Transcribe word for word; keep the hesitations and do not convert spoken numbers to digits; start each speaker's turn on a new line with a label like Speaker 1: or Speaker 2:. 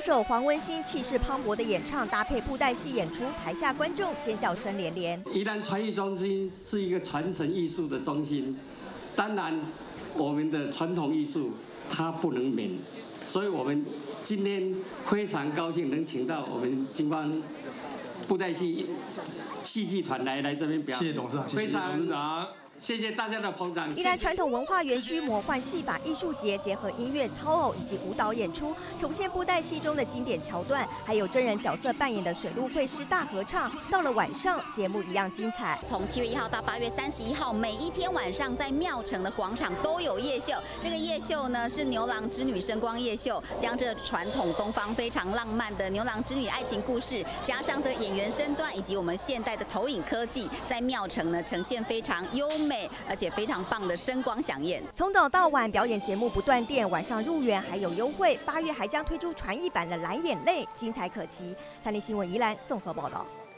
Speaker 1: 手黄文兴气势磅礴的演唱，搭配布袋戏演出，台下观众尖叫声连连。
Speaker 2: 宜兰传艺中心是一个传承艺术的中心，当然我们的传统艺术它不能免，所以我们今天非常高兴能请到我们金光布袋戏戏剧团来来这边表演。
Speaker 3: 谢谢董事长，
Speaker 2: 非常
Speaker 3: 董事长。
Speaker 2: 谢谢大家的捧场。
Speaker 1: 宜兰传统文化园区魔幻戏法艺术节结合音乐、操偶以及舞蹈演出，重现布袋戏中的经典桥段，还有真人角色扮演的水陆会师大合唱。到了晚上，节目一样精彩。
Speaker 4: 从七月一号到八月三十一号，每一天晚上在庙城的广场都有夜秀。这个夜秀呢是牛郎织女声光夜秀，将这传统东方非常浪漫的牛郎织女爱情故事，加上这演员身段以及我们现代的投影科技，在庙城呢呈现非常优美。 而且非常棒的声光响宴，
Speaker 1: 从早到晚表演节目不断电，晚上入园还有优惠。八月还将推出传艺版的《蓝眼泪》，精彩可期。三立新闻宜兰综合报道。